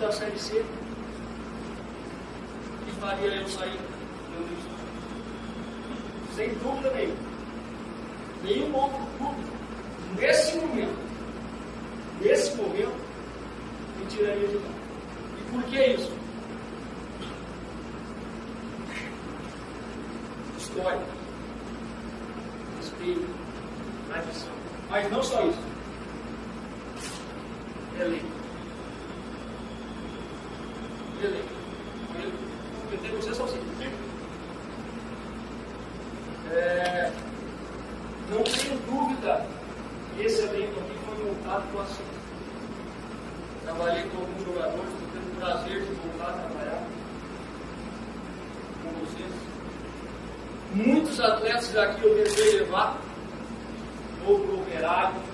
da Série C que faria eu sair do Rio. Sem dúvida nenhuma. Nenhum outro clube, nesse momento, me tiraria de lá. E por que isso? História, respeito, tradição. Mas não só isso. Elenco. Eu tenho vocês só assim. Não tenho dúvida que esse elenco aqui foi montado com ação. Trabalhei com alguns jogadores, estou tendo o prazer de voltar a trabalhar com vocês. Muitos atletas daqui eu tentei levar, ou para o Operário,